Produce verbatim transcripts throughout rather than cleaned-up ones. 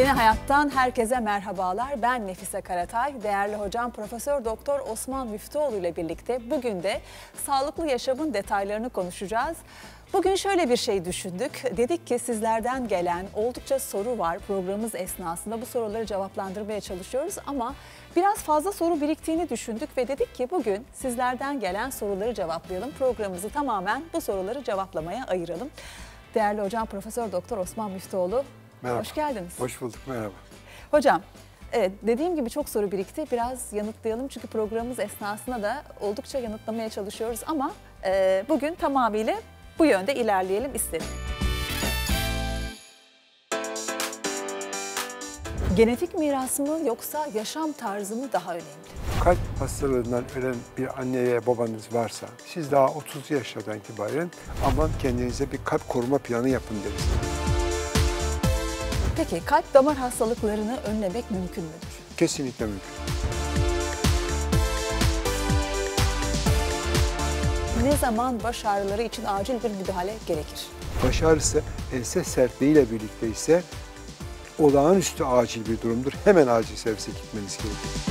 Yeni Hayat'tan herkese merhabalar. Ben Nefise Karatay. Değerli hocam Profesör Doktor Osman Müftüoğlu ile birlikte bugün de sağlıklı yaşamın detaylarını konuşacağız. Bugün şöyle bir şey düşündük. Dedik ki sizlerden gelen oldukça soru var programımız esnasında. Bu soruları cevaplandırmaya çalışıyoruz ama biraz fazla soru biriktiğini düşündük ve dedik ki bugün sizlerden gelen soruları cevaplayalım. Programımızı tamamen bu soruları cevaplamaya ayıralım. Değerli hocam Profesör Doktor Osman Müftüoğlu, merhaba. Hoş geldiniz. Hoş bulduk, merhaba. Hocam, evet dediğim gibi çok soru birikti. Biraz yanıtlayalım çünkü programımız esnasında da oldukça yanıtlamaya çalışıyoruz ama e, bugün tamamıyla bu yönde ilerleyelim istedim. Genetik miras mı yoksa yaşam tarzı mı daha önemli? Kalp hastalığından ölen bir anneye babanız varsa siz daha otuz yaşlardan itibaren aman kendinize bir kalp koruma planı yapın deriz. Peki kalp damar hastalıklarını önlemek mümkün müdür? Kesinlikle mümkün. Ne zaman baş ağrıları için acil bir müdahale gerekir? Baş ağrısı ense sertliğiyle birlikte ise olağanüstü acil bir durumdur. Hemen acil servise gitmeniz gerekir.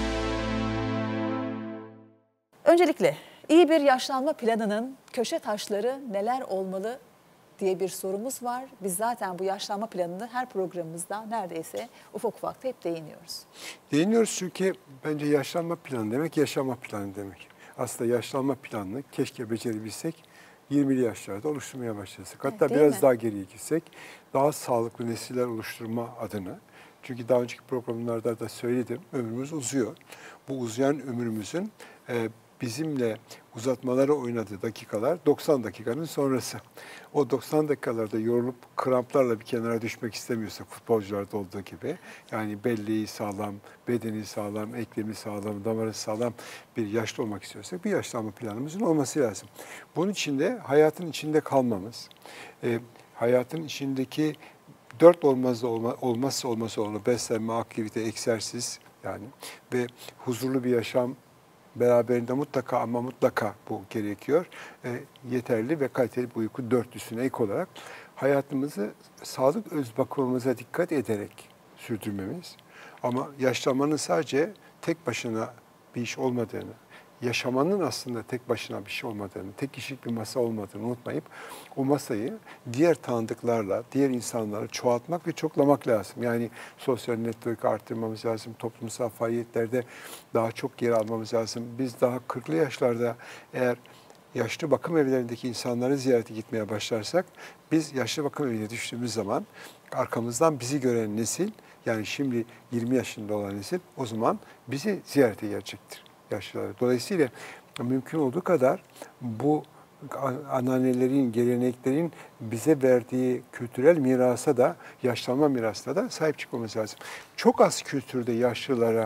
Öncelikle iyi bir yaşlanma planının köşe taşları neler olmalı diye bir sorumuz var. Biz zaten bu yaşlanma planını her programımızda neredeyse ufak ufak da hep değiniyoruz. Değiniyoruz çünkü bence yaşlanma planı demek yaşama planı demek. Aslında yaşlanma planını keşke becerebilsek yirmili yaşlarda oluşturmaya başlasak. Hatta evet, biraz mi? daha geriye gitsek daha sağlıklı nesiller oluşturma adına. Çünkü daha önceki programlarda da söyledim, ömrümüz uzuyor. Bu uzayan ömrümüzün e, bizimle uzatmalara oynadığı dakikalar doksan dakikanın sonrası. O doksan dakikalarda yorulup kramplarla bir kenara düşmek istemiyorsak futbolcularda olduğu gibi, yani belleği sağlam, bedeni sağlam, eklemi sağlam, damarı sağlam bir yaşlı olmak istiyorsak bir yaşlanma planımızın olması lazım. Bunun için de hayatın içinde kalmamız, e, hayatın içindeki dört olmazsa olma, olmazsa olması olan beslenme, aktivite, egzersiz yani ve huzurlu bir yaşam beraberinde mutlaka ama mutlaka bu gerekiyor. E, yeterli ve kaliteli bir uyku dörtlüsüne ek olarak hayatımızı sağlık öz bakımımıza dikkat ederek sürdürmemiz. Ama yaşlanmanın sadece tek başına bir iş olmadığını, yaşamanın aslında tek başına bir şey olmadığını, tek kişilik bir masa olmadığını unutmayıp o masayı diğer tanıdıklarla, diğer insanlarla çoğaltmak ve çoklamak lazım. Yani sosyal network'ü arttırmamız lazım, toplumsal faaliyetlerde daha çok yer almamız lazım. Biz daha kırklı yaşlarda eğer yaşlı bakım evlerindeki insanları ziyarete gitmeye başlarsak, biz yaşlı bakım evine düştüğümüz zaman arkamızdan bizi gören nesil, yani şimdi yirmi yaşında olan nesil o zaman bizi ziyarete gelecektir. Yaşlıları. Dolayısıyla mümkün olduğu kadar bu anneannelerin, geleneklerin bize verdiği kültürel mirasa da, yaşlanma mirasına da sahip çıkmamız lazım. Çok az kültürde yaşlılara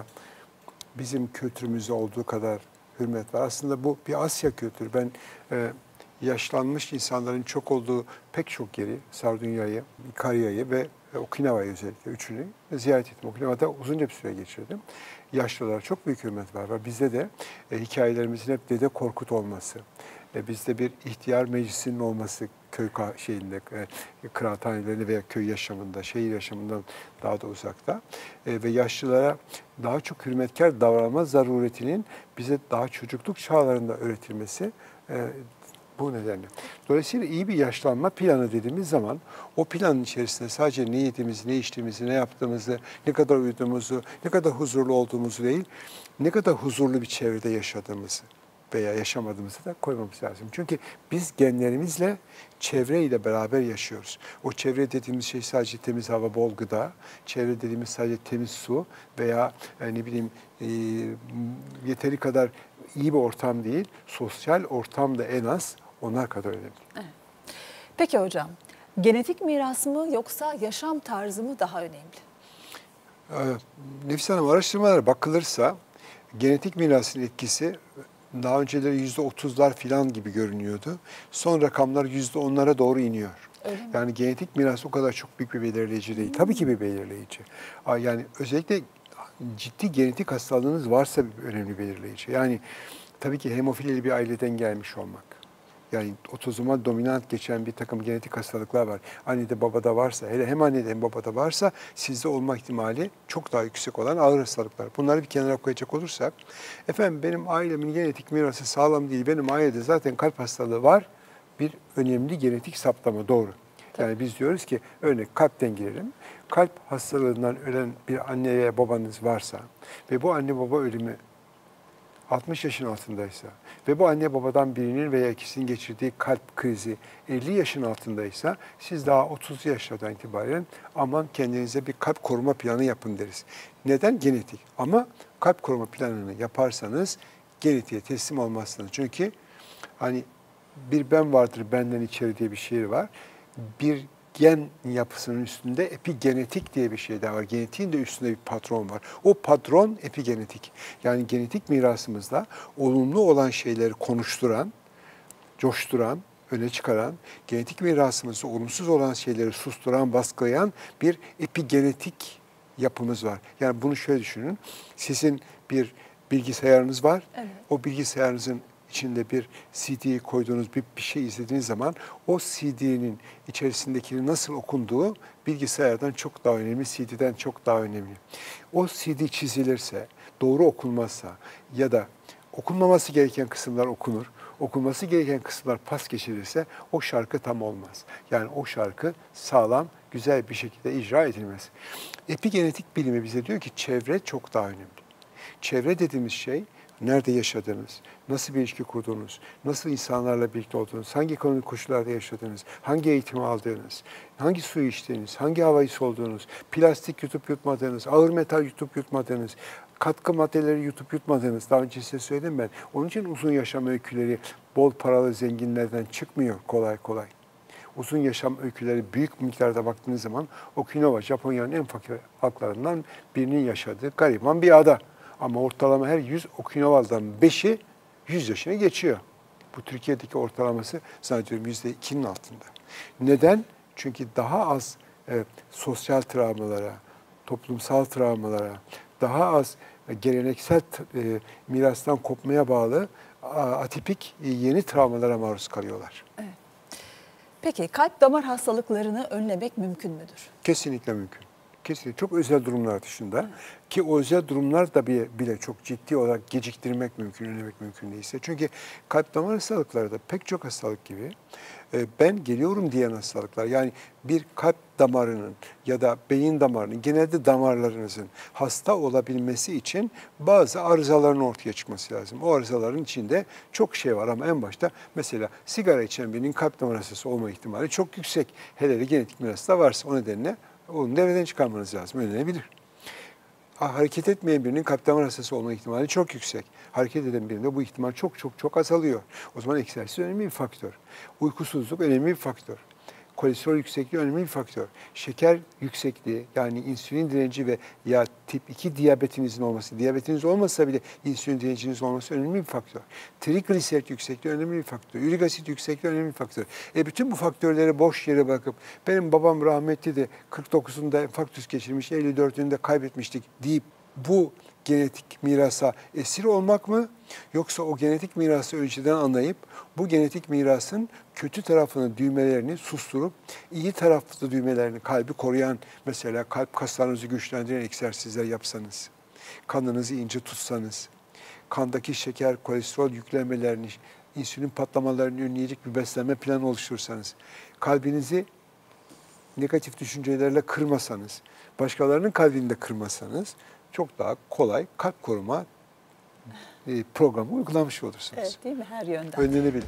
bizim kültürümüzde olduğu kadar hürmet var. Aslında bu bir Asya kültürü. Ben e, yaşlanmış insanların çok olduğu pek çok yeri, Sardunya'yı, Ikarya'yı ve Okinawa'yı özellikle üçünü ziyaret ettim. Okinawa'da uzunca bir süre geçirdim. Yaşlılara çok büyük hürmet var. Bizde de e, hikayelerimizin hep Dede Korkut olması, e, bizde bir ihtiyar meclisinin olması köy şeyinde, e, kıraathanelerinde veya köy yaşamında, şehir yaşamından daha da uzakta e, ve yaşlılara daha çok hürmetkar davranma zaruretinin bize daha çocukluk çağlarında öğretilmesi e, bu nedenle. Dolayısıyla iyi bir yaşlanma planı dediğimiz zaman o planın içerisinde sadece ne yediğimizi, ne içtiğimizi, ne yaptığımızı, ne kadar uyuduğumuzu, ne kadar huzurlu olduğumuzu değil, ne kadar huzurlu bir çevrede yaşadığımızı veya yaşamadığımızı da koymamız lazım. Çünkü biz genlerimizle, çevreyle beraber yaşıyoruz. O çevre dediğimiz şey sadece temiz hava, bol gıda, çevre dediğimiz sadece temiz su veya yani ne bileyim e, yeteri kadar iyi bir ortam değil, sosyal ortam da en az onlar kadar önemli. Evet. Peki hocam, genetik miras mı yoksa yaşam tarzı mı daha önemli? Ee, Nefis Hanım, araştırmalara bakılırsa genetik mirasın etkisi daha önceleri yüzde otuzlar falan gibi görünüyordu. Son rakamlar yüzde onlara doğru iniyor. Öyle mi? Yani genetik miras o kadar çok büyük bir belirleyici değil. Hmm. Tabii ki bir belirleyici. Yani özellikle ciddi genetik hastalığınız varsa bir önemli belirleyici. Yani tabii ki hemofilili bir aileden gelmiş olmak Yani otozomal dominant geçen bir takım genetik hastalıklar var. Annede babada varsa, hele hem annede hem babada varsa sizde olma ihtimali çok daha yüksek olan ağır hastalıklar. Bunları bir kenara koyacak olursak, efendim benim ailemin genetik mirası sağlam değil, benim ailede zaten kalp hastalığı var. Bir önemli genetik saptama, doğru. Yani biz diyoruz ki örnek kalpten girelim. Kalp hastalığından ölen bir anne veya babanız varsa ve bu anne baba ölümü altmış yaşın altındaysa ve bu anne babadan birinin veya ikisinin geçirdiği kalp krizi elli yaşın altındaysa siz daha otuz yaşlardan itibaren aman kendinize bir kalp koruma planı yapın deriz. Neden? Genetik. Ama kalp koruma planını yaparsanız genetiğe teslim olmazsınız. Çünkü hani bir ben vardır benden içeri diye bir şiir var. Bir gen yapısının üstünde epigenetik diye bir şey daha var. Genetiğin de üstünde bir patron var. O patron epigenetik. Yani genetik mirasımızda olumlu olan şeyleri konuşturan, coşturan, öne çıkaran, genetik mirasımızda olumsuz olan şeyleri susturan, baskılayan bir epigenetik yapımız var. Yani bunu şöyle düşünün. Sizin bir bilgisayarınız var. Evet. O bilgisayarınızın içinde bir C D'yi koyduğunuz bir, bir şey izlediğiniz zaman o C D'nin içerisindekini nasıl okunduğu bilgisayardan çok daha önemli, C D'den çok daha önemli. O C D çizilirse, doğru okunmazsa ya da okunmaması gereken kısımlar okunur, okunması gereken kısımlar pas geçirilirse o şarkı tam olmaz. Yani o şarkı sağlam, güzel bir şekilde icra edilmez. Epigenetik bilimi bize diyor ki çevre çok daha önemli. Çevre dediğimiz şey, nerede yaşadınız, nasıl bir ilişki kurdunuz, nasıl insanlarla birlikte oldunuz, hangi ekonomik koşullarda yaşadınız, hangi eğitimi aldınız, hangi suyu içtiniz, hangi havayı solduğunuz, plastik yutup yutmadığınız, ağır metal yutup yutmadığınız, katkı maddeleri yutup yutmadığınız, daha önce size söyledim ben. Onun için uzun yaşam öyküleri bol paralı zenginlerden çıkmıyor kolay kolay. Uzun yaşam öyküleri büyük miktarda baktığınız zaman Okinawa, Japonya'nın en fakir halklarından birinin yaşadığı gariban bir ada. Ama ortalama her yüz Okinawa'dan beşi yüz yaşına geçiyor. Bu Türkiye'deki ortalaması zannediyorum yüzde ikinin altında. Neden? Çünkü daha az e, sosyal travmalara, toplumsal travmalara, daha az e, geleneksel e, mirastan kopmaya bağlı atipik e, yeni travmalara maruz kalıyorlar. Evet. Peki kalp damar hastalıklarını önlemek mümkün müdür? Kesinlikle mümkün. Kesinlikle çok özel durumlar dışında, evet. Ki o özel durumlar da bile çok ciddi olarak geciktirmek mümkün, önlemek mümkün değilse. Çünkü kalp damar hastalıkları da pek çok hastalık gibi ben geliyorum diyen hastalıklar, yani bir kalp damarının ya da beyin damarının, genelde damarlarınızın hasta olabilmesi için bazı arızaların ortaya çıkması lazım. O arızaların içinde çok şey var ama en başta mesela sigara içen birinin kalp damar hastası olma ihtimali çok yüksek. Hele de genetik mirası da varsa o nedenle onu devreden çıkarmanız lazım, önlenebilir. Hareket etmeyen birinin kalp damar hastası olma ihtimali çok yüksek. Hareket eden birinde bu ihtimal çok çok çok azalıyor. O zaman egzersiz önemli bir faktör. Uykusuzluk önemli bir faktör. Kolesterol yüksekliği önemli bir faktör. Şeker yüksekliği, yani insülin direnci ve ya tip iki diyabetinizin olması, diyabetiniz olmasa bile insülin direnciniz olması önemli bir faktör. Trigliserit yüksekliği önemli bir faktör. Ürik asit yüksekliği önemli bir faktör. E bütün bu faktörleri boş yere bakıp benim babam rahmetli de kırk dokuzunda enfarktüs geçirmiş, elli dördünde kaybetmiştik deyip bu genetik mirasa esir olmak mı? Yoksa o genetik mirası önceden anlayıp bu genetik mirasın kötü tarafını, düğmelerini susturup iyi taraflı düğmelerini, kalbi koruyan, mesela kalp kaslarınızı güçlendiren egzersizler yapsanız, kanınızı ince tutsanız, kandaki şeker, kolesterol yüklenmelerini, insülin patlamalarını önleyecek bir beslenme planı oluşturursanız, kalbinizi negatif düşüncelerle kırmasanız, başkalarının kalbini de kırmasanız çok daha kolay kalp koruma programı uygulamış olursunuz. Evet, değil mi? Her yönden. Önlenebilir.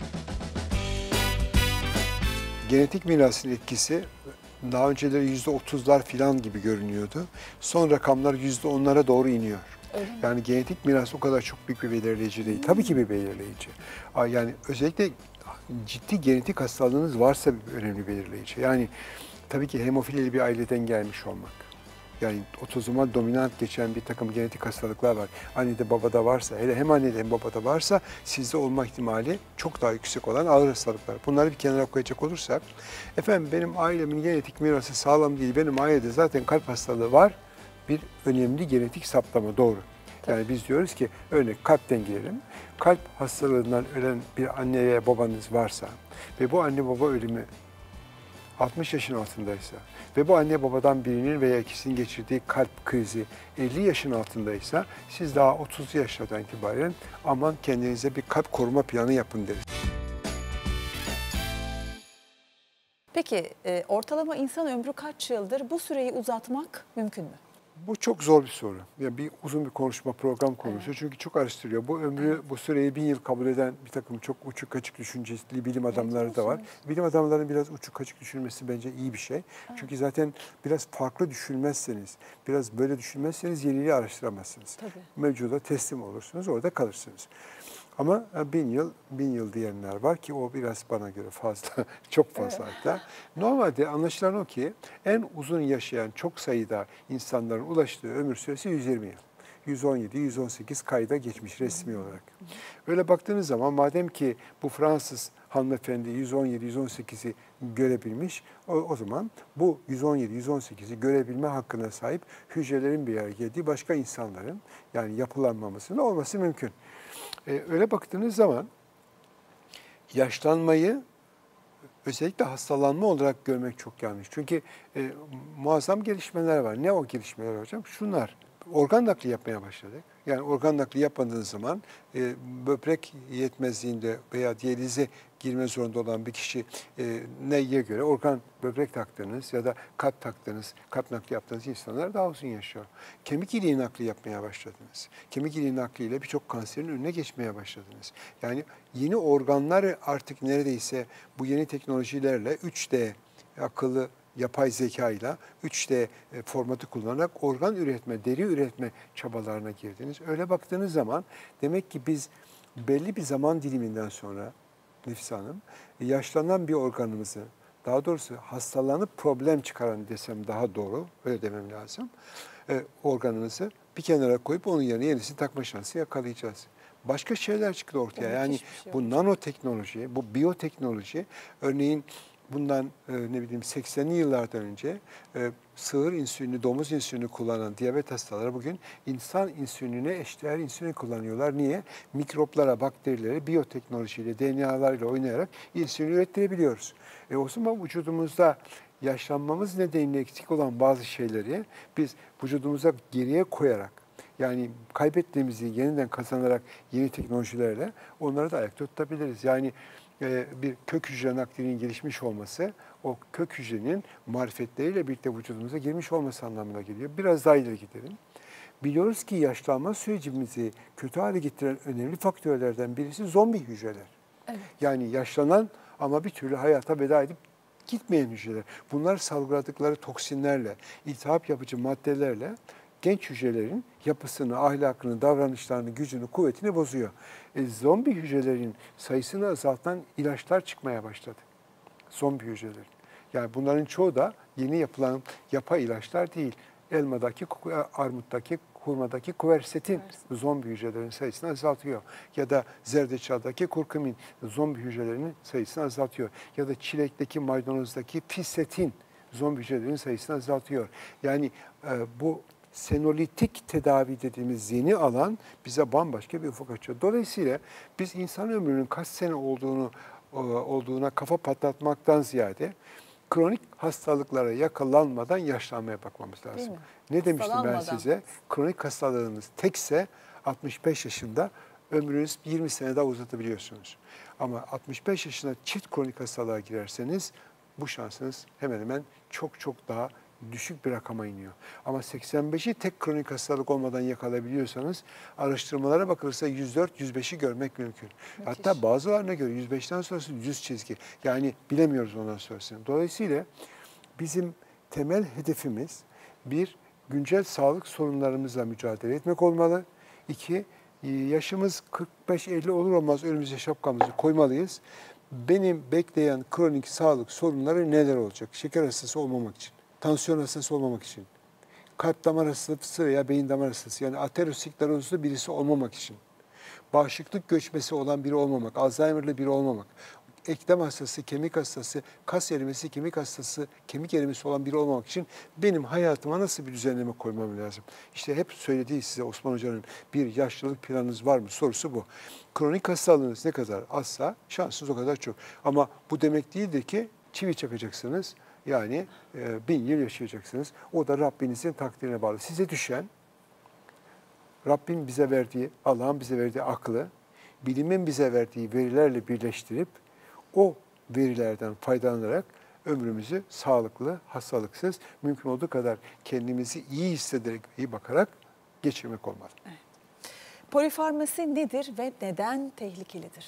Genetik mirasın etkisi daha önceleri yüzde otuzlar falan gibi görünüyordu. Son rakamlar yüzde onlara doğru iniyor. Öyle yani mi? Genetik miras o kadar çok büyük bir belirleyici değil. Hmm. Tabii ki bir belirleyici. Yani özellikle ciddi genetik hastalığınız varsa bir önemli belirleyici. Yani tabii ki hemofilili bir aileden gelmiş olmak. Yani otozomal dominant geçen bir takım genetik hastalıklar var. Annede babada varsa, hele hem annede hem babada varsa sizde olma ihtimali çok daha yüksek olan ağır hastalıklar. Bunları bir kenara koyacak olursak, efendim benim ailemin genetik mirası sağlam değil, benim ailede zaten kalp hastalığı var. Bir önemli genetik saptama, doğru. Yani biz diyoruz ki örnek kalpten girelim. Kalp hastalığından ölen bir anne veya babanız varsa ve bu anne baba ölümü altmış yaşın altındaysa ve bu anne babadan birinin veya ikisinin geçirdiği kalp krizi elli yaşın altındaysa siz daha otuz yaşlardan itibaren aman kendinize bir kalp koruma planı yapın deriz. Peki e, ortalama insan ömrü kaç yıldır? Bu süreyi uzatmak mümkün mü? Bu çok zor bir soru. Yani bir uzun bir konuşma, program konusu. Evet. Çünkü çok araştırıyor. Bu ömrü, evet. bu süreyi bin yıl kabul eden bir takım çok uçuk kaçık düşünceli bilim adamları evet, da var. Bilim adamlarının biraz uçuk kaçık düşünmesi bence iyi bir şey. Evet. Çünkü zaten biraz farklı düşünmezseniz, biraz böyle düşünmezseniz yeniliği araştıramazsınız. Tabii. Mevcuda teslim olursunuz, orada kalırsınız. Ama bin yıl, bin yıl diyenler var ki o biraz bana göre fazla, çok fazla evet. hatta. Normalde anlaşılan o ki en uzun yaşayan çok sayıda insanların ulaştığı ömür süresi yüz yirmi yıl. yüz on yedi yüz on sekiz kayda geçmiş resmi olarak. Öyle baktığınız zaman madem ki bu Fransız hanımefendi yüz on yedi yüz on sekizi görebilmiş, o, o zaman bu yüz on yedi yüz on sekizi görebilme hakkına sahip hücrelerin bir araya geldiği başka insanların yani yapılanmamasının olması mümkün. Ee, öyle baktığınız zaman yaşlanmayı özellikle hastalanma olarak görmek çok yanlış. Çünkü e, muazzam gelişmeler var. Ne o gelişmeler hocam? Şunlar. Organ nakli yapmaya başladık. Yani organ nakli yapmadığınız zaman e, böbrek yetmezliğinde veya diyalize girme zorunda olan bir kişi e, neye göre organ böbrek taktığınız ya da kalp taktığınız, kalp nakli yaptığınız insanlar daha uzun yaşıyor. Kemik iliği nakli yapmaya başladınız. Kemik iliği nakliyle birçok kanserin önüne geçmeye başladınız. Yani yeni organlar artık neredeyse bu yeni teknolojilerle üç D akıllı yapay zeka ile üç D formatı kullanarak organ üretme, deri üretme çabalarına girdiniz. Öyle baktığınız zaman demek ki biz belli bir zaman diliminden sonra Nefise Hanım, yaşlanan bir organımızı, daha doğrusu hastalanıp problem çıkaran desem daha doğru, öyle demem lazım, e, organımızı bir kenara koyup onun yerine yenisini takma şansı yakalayacağız. Başka şeyler çıktı ortaya. Evet, yani şey bu olacak. Nanoteknoloji, bu biyoteknoloji, örneğin bundan e, ne bileyim seksenli yıllardan önce e, sığır insülini, domuz insülini kullanan diyabet hastaları bugün insan insülinine eşdeğer insülin kullanıyorlar. Niye? Mikroplara, bakterilere biyoteknolojiyle, D N A'larla oynayarak insülin ürettirebiliyoruz. E, o zaman vücudumuzda yaşlanmamız nedeniyle eksik olan bazı şeyleri biz vücudumuza geriye koyarak, yani kaybettiğimizi yeniden kazanarak yeni teknolojilerle onları da ayakta tutabiliriz. Yani bir kök hücre naklinin gelişmiş olması, o kök hücrenin marifetleriyle birlikte vücudumuza girmiş olması anlamına geliyor. Biraz daha ileri gidelim. Biliyoruz ki yaşlanma sürecimizi kötü hale getiren önemli faktörlerden birisi zombi hücreler. Evet. Yani yaşlanan ama bir türlü hayata veda edip gitmeyen hücreler. Bunlar salgıladıkları toksinlerle, iltihap yapıcı maddelerle genç hücrelerin yapısını, ahlakını, davranışlarını, gücünü, kuvvetini bozuyor. E, zombi hücrelerin sayısını azaltan ilaçlar çıkmaya başladı. Zombi hücrelerin. Yani bunların çoğu da yeni yapılan yapay ilaçlar değil. Elmadaki, armuttaki, hurmadaki kuversetin zombi hücrelerin sayısını azaltıyor. Ya da zerdeçaldaki kurkumin zombi hücrelerinin sayısını azaltıyor. Ya da çilekteki, maydanozdaki fisetin zombi hücrelerin sayısını azaltıyor. Yani e, bu senolitik tedavi dediğimiz yeni alan bize bambaşka bir ufuk açıyor. Dolayısıyla biz insan ömrünün kaç sene olduğunu olduğuna kafa patlatmaktan ziyade kronik hastalıklara yakalanmadan yaşlanmaya bakmamız lazım. Ne demiştim ben size? Kronik hastalığınız tekse altmış beş yaşında ömrünüz yirmi sene daha uzatabiliyorsunuz. Ama altmış beş yaşında çift kronik hastalığa girerseniz bu şansınız hemen hemen çok çok daha düşük bir rakama iniyor. Ama seksen beşi tek kronik hastalık olmadan yakalayabiliyorsanız araştırmalara bakılırsa yüz dört yüz beşi görmek mümkün. Müthiş. Hatta bazılarına göre yüz beşten sonrası düz çizgi. Yani bilemiyoruz ondan sonrasını. Dolayısıyla bizim temel hedefimiz bir, güncel sağlık sorunlarımızla mücadele etmek olmalı. İki, yaşımız kırk beş elli olur olmaz önümüze şapkamızı koymalıyız. Benim bekleyen kronik sağlık sorunları neler olacak? Şeker hastası olmamak için, tansiyon hastası olmamak için, kalp damar hastası veya beyin damar hastası, yani aterosklerozlu birisi olmamak için, bağışıklık göçmesi olan biri olmamak, Alzheimer'lı biri olmamak, eklem hastası, kemik hastası, kas erimesi, kemik hastası, kemik erimesi olan biri olmamak için benim hayatıma nasıl bir düzenleme koymam lazım? İşte hep söylediği size Osman Hoca'nın bir yaşlılık planınız var mı sorusu bu. Kronik hastalığınız ne kadar azsa şansınız o kadar çok. Ama bu demek değildir ki çivi çakacaksınız. Yani e, bin yıl yaşayacaksınız. O da Rabbinizin takdirine bağlı. Size düşen Rabbin bize verdiği, Allah'ın bize verdiği aklı, bilimin bize verdiği verilerle birleştirip o verilerden faydalanarak ömrümüzü sağlıklı, hastalıksız, mümkün olduğu kadar kendimizi iyi hissederek, iyi bakarak geçirmek olmalı. Evet. Polifarmasi nedir ve neden tehlikelidir?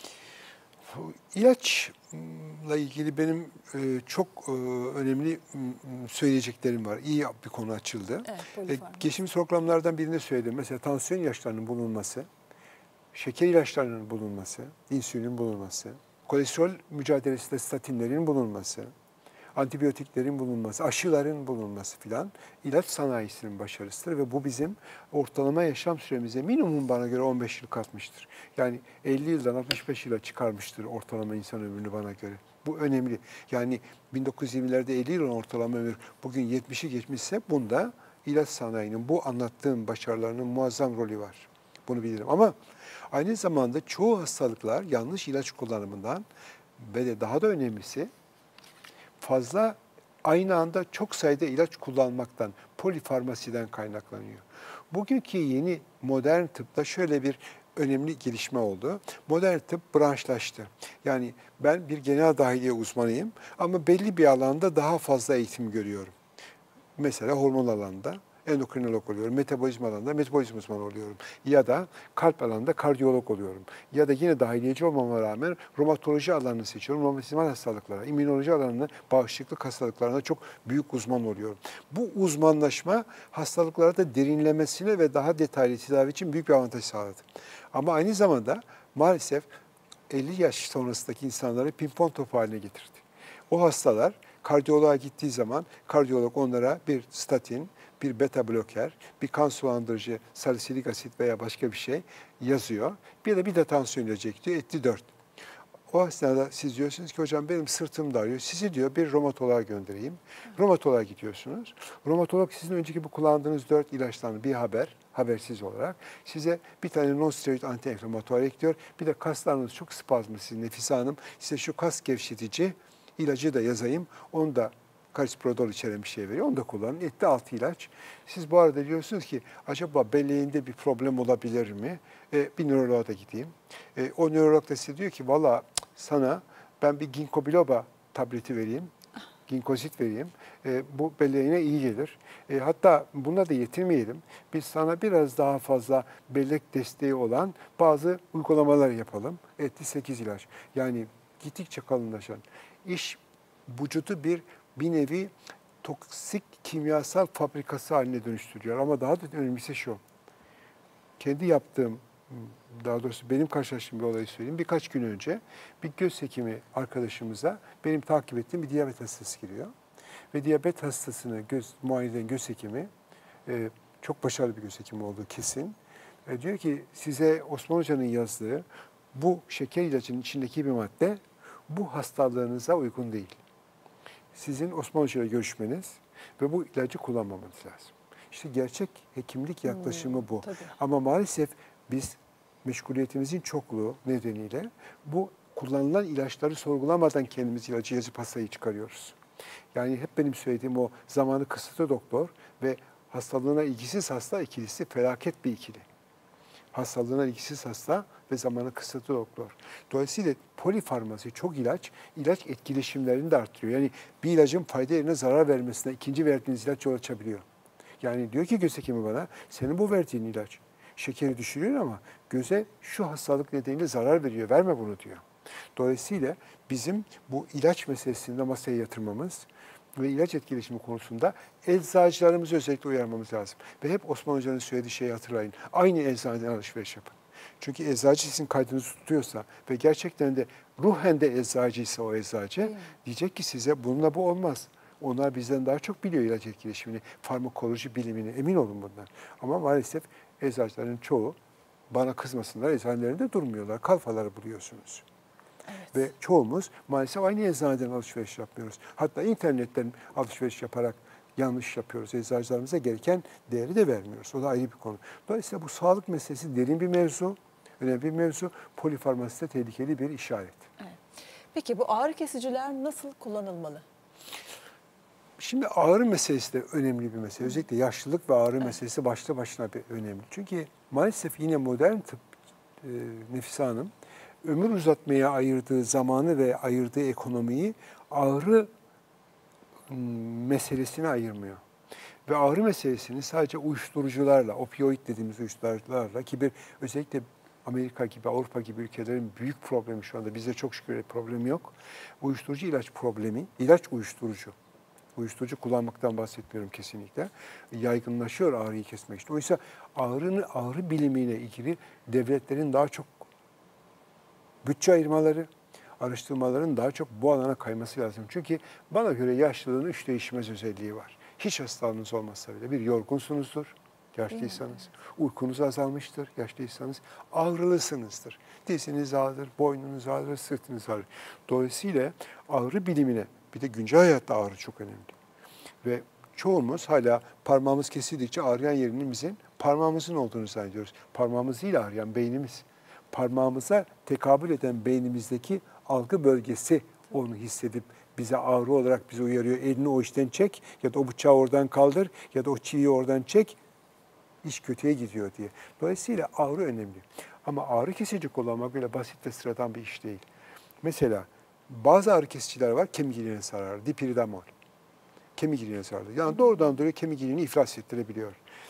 İlaçla ilgili benim çok önemli söyleyeceklerim var. İyi bir konu açıldı. Evet, geçtiğimiz programlardan birinde söyledim. Mesela tansiyon ilaçlarının bulunması, şeker ilaçlarının bulunması, insülinin bulunması, kolesterol mücadelesinde statinlerin bulunması, antibiyotiklerin bulunması, aşıların bulunması filan ilaç sanayisinin başarısıdır ve bu bizim ortalama yaşam süremize minimum bana göre on beş yıl katmıştır. Yani elli yıldan altmış beş yıla çıkarmıştır ortalama insan ömrünü bana göre. Bu önemli. Yani bin dokuz yüz yirmilerde elli yıl ortalama ömür bugün yetmişi geçmişse bunda ilaç sanayinin bu anlattığım başarılarının muazzam rolü var. Bunu bilirim ama aynı zamanda çoğu hastalıklar yanlış ilaç kullanımından ve de daha da önemlisi fazla aynı anda çok sayıda ilaç kullanmaktan, polifarmasiden kaynaklanıyor. Bugünkü yeni modern tıpta şöyle bir önemli gelişme oldu. Modern tıp branşlaştı. Yani ben bir genel dahiliye uzmanıyım ama belli bir alanda daha fazla eğitim görüyorum. Mesela hormon alanında endokrinolog oluyorum, metabolizma alanında metabolizma uzmanı oluyorum. Ya da kalp alanında kardiyolog oluyorum. Ya da yine dahiliyeci olmama rağmen romatoloji alanını seçiyorum. Romatizmal hastalıklara, immünoloji alanında bağışıklık hastalıklarına çok büyük uzman oluyorum. Bu uzmanlaşma hastalıklarda derinlemesine ve daha detaylı tedavi için büyük bir avantaj sağladı. Ama aynı zamanda maalesef elli yaş sonrasındaki insanları pimpon topu haline getirdi. O hastalar kardiyoloğa gittiği zaman kardiyolog onlara bir statin, bir beta bloker, bir kan sulandırıcı, salisilik asit veya başka bir şey yazıyor. Bir de bir de tansiyon ilacı ekliyor, etti dört. O esnada siz diyorsunuz ki hocam benim sırtım da ağrıyor. Sizi diyor bir romatoloğa göndereyim. Romatoloğa gidiyorsunuz. Romatolog sizin önceki bu kullandığınız dört ilaçtan bir haber, habersiz olarak size bir tane non-steroid anti-enflamatuar ekliyor. Bir de kaslarınız çok spazmlı sizin Nefise Hanım. Size şu kas gevşetici ilacı da yazayım. Onu da kalisprodol içeren bir şey veriyor. Onu da kullanın. Etti altı ilaç. Siz bu arada diyorsunuz ki acaba belleğinde bir problem olabilir mi? E, bir nöroloğa da gideyim. E, o nörolog da size diyor ki valla sana ben bir ginkgo biloba tableti vereyim. Ginkozit vereyim. E, bu belleğine iyi gelir. E, hatta buna da yetinmeyelim. Biz sana biraz daha fazla bellek desteği olan bazı uygulamalar yapalım. Etti sekiz ilaç. Yani gittikçe kalınlaşan iş vücudu bir bir nevi toksik kimyasal fabrikası haline dönüştürüyor. Ama daha da önemlisi şu. Kendi yaptığım, daha doğrusu benim karşılaştığım bir olayı söyleyeyim. Birkaç gün önce bir göz hekimi arkadaşımıza benim takip ettiğim bir diyabet hastası giriyor. Ve diyabet hastasını göz, muayene eden göz hekimi, e, çok başarılı bir göz hekimi olduğu kesin. E, diyor ki size Osman Hoca'nın yazdığı bu şeker ilacının içindeki bir madde bu hastalığınıza uygun değil. Sizin Osman Hoca ile görüşmeniz ve bu ilacı kullanmamanız lazım. İşte gerçek hekimlik yaklaşımı hmm, bu. Tabii. Ama maalesef biz meşguliyetimizin çokluğu nedeniyle bu kullanılan ilaçları sorgulamadan kendimiz ilacı yazıp hastayı çıkarıyoruz. Yani hep benim söylediğim o zamanı kısıtlı doktor ve hastalığına ilgisiz hasta ikilisi felaket bir ikili. Hastalığına ilgisiz hasta ve zamanı kısıtlı doktor. Dolayısıyla polifarmasi, çok ilaç, ilaç etkileşimlerini de artırıyor. Yani bir ilacın fayda yerine zarar vermesine ikinci verdiğiniz ilaç yol açabiliyor. Yani diyor ki göz hekimi bana, senin bu verdiğin ilaç şekeri düşürüyor ama göze şu hastalık nedeniyle zarar veriyor, verme bunu diyor. Dolayısıyla bizim bu ilaç meselesinde masaya yatırmamız ve ilaç etkileşimi konusunda eczacılarımızı özellikle uyarmamız lazım. Ve hep Osman Hoca'nın söylediği şeyi hatırlayın. Aynı eczaneden alışveriş yapın. Çünkü eczacı sizin kaydınızı tutuyorsa ve gerçekten de ruhen de eczacıysa o eczacı hmm. diyecek ki size bununla bu olmaz. Onlar bizden daha çok biliyor ilaç etkileşimini, farmakoloji bilimini, emin olun bundan. Ama maalesef eczacıların çoğu bana kızmasınlar, eczanelerinde durmuyorlar. Kalfaları buluyorsunuz. Evet. Ve çoğumuz maalesef aynı eczaneden alışveriş yapmıyoruz. Hatta internetten alışveriş yaparak yanlış yapıyoruz. Eczacılarımıza gereken değeri de vermiyoruz. O da ayrı bir konu. Dolayısıyla bu sağlık meselesi derin bir mevzu, önemli bir mevzu. Polifarmasi de tehlikeli bir işaret. Evet. Peki bu ağrı kesiciler nasıl kullanılmalı? Şimdi ağrı meselesi de önemli bir mesele. Özellikle yaşlılık ve ağrı Evet. meselesi başlı başına bir önemli. Çünkü maalesef yine modern tıp, e, Nefise Hanım, ömür uzatmaya ayırdığı zamanı ve ayırdığı ekonomiyi ağrı m, meselesine ayırmıyor. Ve ağrı meselesini sadece uyuşturucularla, opioid dediğimiz uyuşturucularla ki bir özellikle Amerika gibi, Avrupa gibi ülkelerin büyük problemi şu anda. Bizde çok şükür problem yok. Uyuşturucu ilaç problemi, ilaç uyuşturucu. Uyuşturucu kullanmaktan bahsetmiyorum kesinlikle. Yaygınlaşıyor ağrıyı kesmek için. Oysa ağrını, ağrı bilimiyle ilgili devletlerin daha çok bütçe ayırmaları, araştırmaların daha çok bu alana kayması lazım. Çünkü bana göre yaşlılığın üç değişmez özelliği var. Hiç hastalığınız olmazsa bile bir yorgunsunuzdur, yaşlıysanız. Uykunuz azalmıştır, yaşlıysanız. Ağrılısınızdır. Diziniz ağrır, boynunuz ağrır, sırtınız ağrır. Dolayısıyla ağrı bilimine, bir de güncel hayatta ağrı çok önemli. Ve çoğumuz hala parmağımız kesildikçe ağrıyan yerinin bizim parmağımızın olduğunu zannediyoruz. Parmağımız değil ağrıyan beynimiz. Parmağımıza tekabül eden beynimizdeki algı bölgesi onu hissedip bize ağrı olarak bizi uyarıyor. Elini o işten çek ya da o bıçağı oradan kaldır ya da o çiviyi oradan çek. İş kötüye gidiyor diye. Dolayısıyla ağrı önemli. Ama ağrı kesici kullanmak öyle basit ve sıradan bir iş değil. Mesela bazı ağrı kesiciler var, kemik iliğine zararlı. Dipiridamol. Kemik iliğine zararlı. Yani doğrudan doğruya kemik iliğini iflas ettirebiliyor.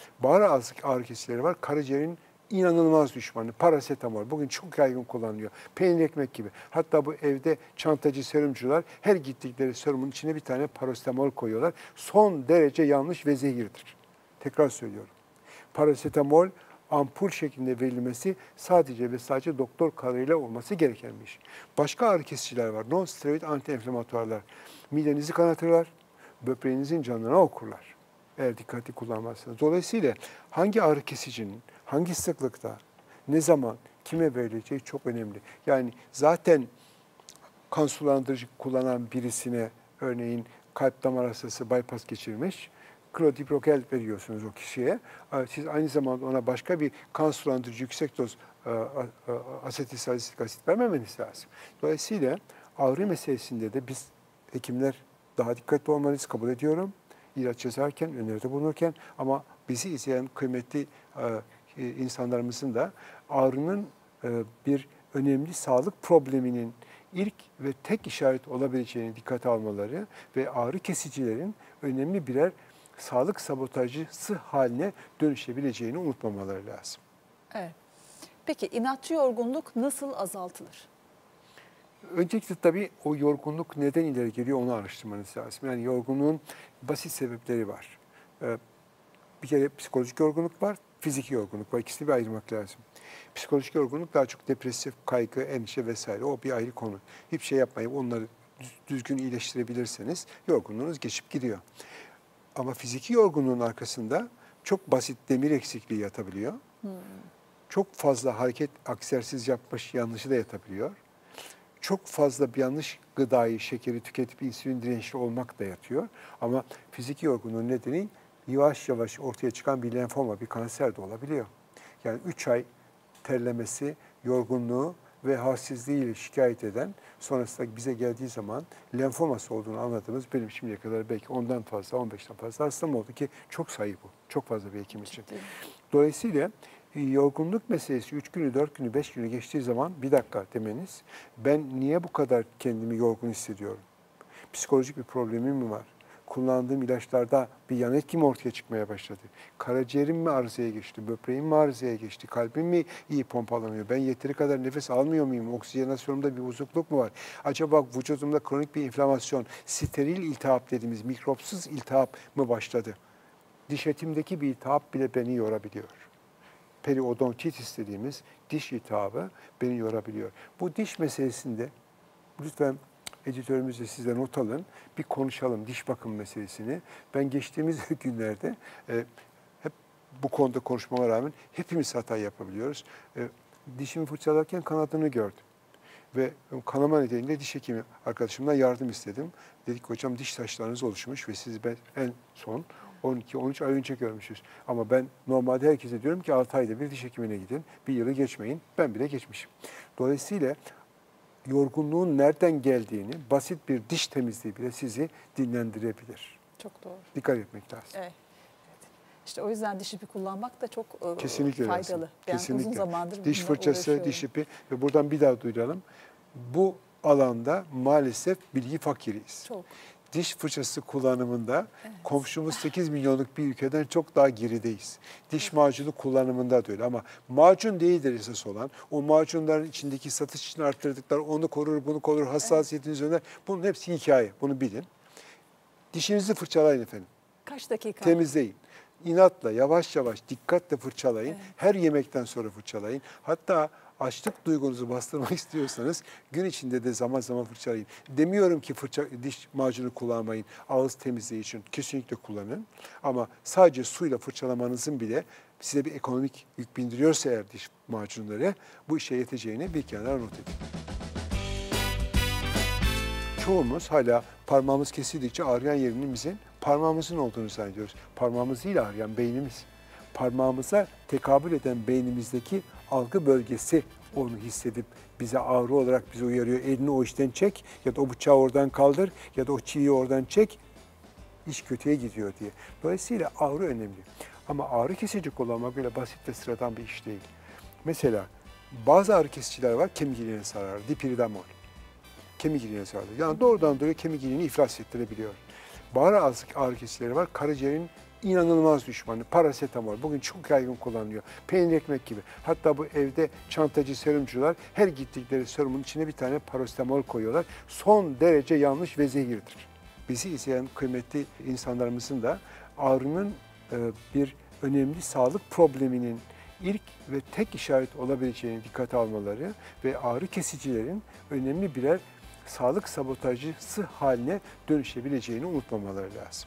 Bazı ağrı kesicileri var, karaciğerin inanılmaz düşmanı. Parasetamol. Bugün çok yaygın kullanılıyor. Peynir ekmek gibi. Hatta bu evde çantacı serumcular her gittikleri serumun içine bir tane parasetamol koyuyorlar. Son derece yanlış ve zehirdir. Tekrar söylüyorum. Parasetamol ampul şeklinde verilmesi sadece ve sadece doktor kararıyla olması gereken bir iş. Başka ağrı kesiciler var. Non-steroid anti-enflamatuarlar. Midenizi kanatırlar, böbreğinizin canına okurlar. Eğer dikkatli kullanmazsanız. Dolayısıyla hangi ağrı kesicinin, hangi sıklıkta, ne zaman, kime verileceği çok önemli. Yani zaten kan sulandırıcı kullanan birisine örneğin kalp damar hastası bypass geçirmiş, klodiprokel veriyorsunuz o kişiye. Siz aynı zamanda ona başka bir kan sulandırıcı yüksek doz asetilsalisil asit vermemeniz lazım. Dolayısıyla ağrı meselesinde de biz hekimler daha dikkatli olmalıyız, kabul ediyorum. İlaç yazarken, öneride bulunurken ama bizi izleyen kıymetli insanlarımızın da ağrının bir önemli sağlık probleminin ilk ve tek işaret olabileceğini dikkate almaları ve ağrı kesicilerin önemli birer sağlık sabotajcısı haline dönüşebileceğini unutmamaları lazım. Evet. Peki inatçı yorgunluk nasıl azaltılır? Öncelikle tabii o yorgunluk neden ileri geliyor onu araştırmanız lazım. Yani yorgunluğun basit sebepleri var. Bir kere psikolojik yorgunluk var, fiziki yorgunluk var. İkisini bir ayırmak lazım. Psikolojik yorgunluk daha çok depresif, kaygı, endişe vesaire. O bir ayrı konu. Hiçbir şey yapmayıp onları düzgün iyileştirebilirseniz yorgunluğunuz geçip gidiyor. Ama fiziki yorgunluğun arkasında çok basit demir eksikliği yatabiliyor. Hmm. Çok fazla hareket, egzersiz yapmış yanlışı da yatabiliyor. Çok fazla bir yanlış gıdayı, şekeri tüketip insülin dirençli olmak da yatıyor. Ama fiziki yorgunluğun nedeni yavaş yavaş ortaya çıkan bir lenfoma, bir kanser de olabiliyor. Yani üç ay terlemesi, yorgunluğu ve halsizliğiyle şikayet eden, sonrasında bize geldiği zaman lenfoması olduğunu anladığımız, benim şimdiye kadar belki ondan fazla, on beşten fazla hastam oldu ki çok sayı bu. Çok fazla bir hekim için. Dolayısıyla yorgunluk meselesi üç günü, dört günü, beş günü geçtiği zaman bir dakika demeniz, ben niye bu kadar kendimi yorgun hissediyorum? Psikolojik bir problemim mi var? Kullandığım ilaçlarda bir yan etki mi ortaya çıkmaya başladı? Karaciğerim mi arızaya geçti? Böbreğim mi arızaya geçti? Kalbim mi iyi pompalanıyor? Ben yeteri kadar nefes almıyor muyum? Oksijenasyonumda bir bozukluk mu var? Acaba vücudumda kronik bir inflamasyon, steril iltihap dediğimiz mikropsuz iltihap mı başladı? Diş etimdeki bir iltihap bile beni yorabiliyor. Periodontitis dediğimiz diş iltihabı beni yorabiliyor. Bu diş meselesinde lütfen editörümüz de size not alın, bir konuşalım diş bakım meselesini. Ben geçtiğimiz günlerde e, hep bu konuda konuşmama rağmen hepimiz hata yapabiliyoruz. E, dişimi fırçalarken kanadını gördüm. Ve kanama nedeniyle diş hekimi arkadaşımdan yardım istedim. Dedik hocam diş taşlarınız oluşmuş ve sizi ben en son on iki on üç ay önce görmüşüz. Ama ben normalde herkese diyorum ki altı ayda bir diş hekimine gidin. Bir yılı geçmeyin. Ben bile geçmişim. Dolayısıyla yorgunluğun nereden geldiğini basit bir diş temizliği bile sizi dinlendirebilir. Çok doğru. Dikkat etmek lazım. Evet. İşte o yüzden diş ipi kullanmak da çok e, Kesinlikle faydalı. lazım. Ben Kesinlikle. uzun zamandır diş bununla fırçası, uğraşıyorum. diş ipi ve buradan bir daha duyuralım. Bu alanda maalesef bilgi fakiriyiz. Çok. Diş fırçası kullanımında Evet. komşumuz sekiz milyonluk bir ülkeden çok daha gerideyiz. Diş macunu kullanımında da öyle ama macun değildir esas olan. O macunların içindeki satış için arttırdıkları onu korur, bunu korur, hassasiyetiniz öner. Bunun hepsi hikaye. Bunu bilin. Dişinizi fırçalayın efendim. Kaç dakika? Temizleyin. İnatla, yavaş yavaş, dikkatle fırçalayın. Evet. Her yemekten sonra fırçalayın. Hatta açlık duygunuzu bastırmak istiyorsanız gün içinde de zaman zaman fırçalayın. Demiyorum ki fırça, diş macunu kullanmayın. Ağız temizliği için kesinlikle kullanın. Ama sadece suyla fırçalamanızın bile size bir ekonomik yük bindiriyorsa eğer diş macunları bu işe yeteceğini bir kenara not edin. Çoğumuz hala parmağımız kesildikçe ağrıyan yerimizin parmağımızın olduğunu zannediyoruz. Parmağımız değil ağrıyan beynimiz. Parmağımıza tekabül eden beynimizdeki algı bölgesi onu hissedip bize ağrı olarak bizi uyarıyor. Elini o işten çek ya da o bıçağı oradan kaldır ya da o çiviyi oradan çek. İş kötüye gidiyor diye. Dolayısıyla ağrı önemli. Ama ağrı kesici kullanmak böyle basit ve sıradan bir iş değil. Mesela bazı ağrı kesiciler var kemik iliğine zarar, dipiridamol. Kemik iliğine zarar. Yani doğrudan doğruya kemik iliğini iflas ettirebiliyor. Bazı ağrı kesicileri var, karaciğerin inanılmaz düşmanı, parasetamol. Bugün çok yaygın kullanılıyor. Peynir ekmek gibi. Hatta bu evde çantacı serumcular her gittikleri serumun içine bir tane parasetamol koyuyorlar. Son derece yanlış ve zehirdir. Bizi izleyen kıymetli insanlarımızın da ağrının bir önemli sağlık probleminin ilk ve tek işaret olabileceğini dikkate almaları ve ağrı kesicilerin önemli birer sağlık sabotajcısı haline dönüşebileceğini unutmamaları lazım.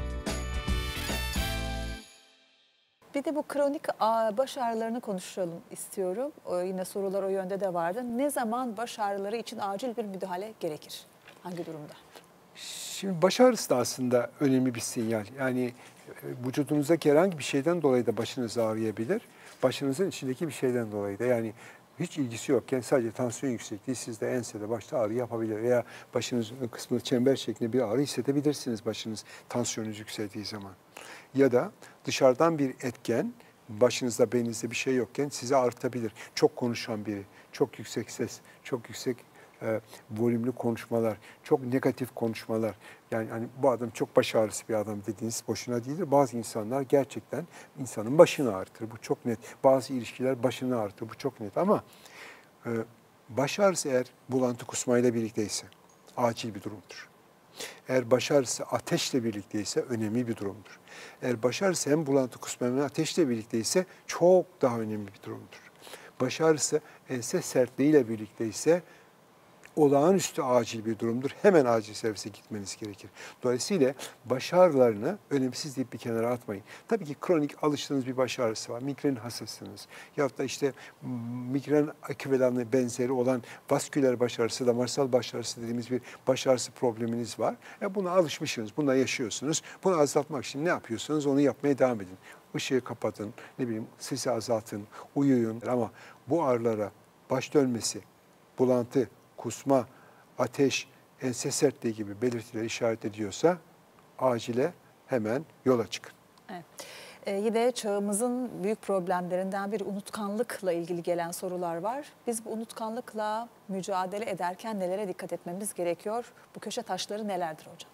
Bir de bu kronik baş ağrılarını konuşalım istiyorum. Yine sorular o yönde de vardı. Ne zaman baş ağrıları için acil bir müdahale gerekir? Hangi durumda? Şimdi baş ağrısı da aslında önemli bir sinyal. Yani vücudunuzdaki herhangi bir şeyden dolayı da başınız ağrıyabilir. Başınızın içindeki bir şeyden dolayı da yani hiç ilgisi yokken sadece tansiyon yüksekliği sizde ensede başta ağrı yapabilir. Veya başınızın kısmında çember şeklinde bir ağrı hissedebilirsiniz başınız tansiyonunuz yükseldiği zaman. Ya da dışarıdan bir etken başınızda beyninizde bir şey yokken sizi artabilir. Çok konuşan biri, çok yüksek ses, çok yüksek e, volümlü konuşmalar, çok negatif konuşmalar. Yani hani bu adam çok baş ağrısı bir adam dediğiniz boşuna değildir. Bazı insanlar gerçekten insanın başını ağrıtır. Bu çok net. Bazı ilişkiler başını ağrıtır. Bu çok net ama e, baş ağrısı eğer bulantı kusmayla birlikteyse acil bir durumdur. Eğer baş ağrısı ateşle birlikteyse önemli bir durumdur. Eğer baş ağrısı hem bulantı kusma hem ateşle birlikteyse çok daha önemli bir durumdur. Baş ağrısı ense sertliğiyle birlikteyse olağanüstü acil bir durumdur. Hemen acil servise gitmeniz gerekir. Dolayısıyla baş ağrılarını önemsiz deyip bir kenara atmayın. Tabii ki kronik alıştığınız bir baş ağrısı var. Migren hastasınız. Ya da işte migren ekvivalenli benzeri olan vasküler baş ağrısı, damarsal baş ağrısı dediğimiz bir baş ağrısı probleminiz var. E buna alışmışsınız, buna yaşıyorsunuz. Bunu azaltmak için ne yapıyorsunuz? Onu yapmaya devam edin. Işığı kapatın, ne bileyim sesi azaltın, uyuyun. Ama bu ağrılara baş dönmesi, bulantı, kusma, ateş, ense sertliği gibi belirtiler işaret ediyorsa acile hemen yola çıkın. Evet. Ee, yine çağımızın büyük problemlerinden biri unutkanlıkla ilgili gelen sorular var. Biz bu unutkanlıkla mücadele ederken nelere dikkat etmemiz gerekiyor? Bu köşe taşları nelerdir hocam?